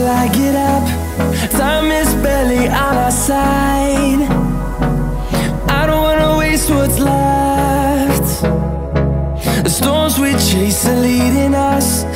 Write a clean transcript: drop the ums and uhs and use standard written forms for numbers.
I get up, time is barely on our side. I don't wanna waste what's left. The storms we chase are leading us,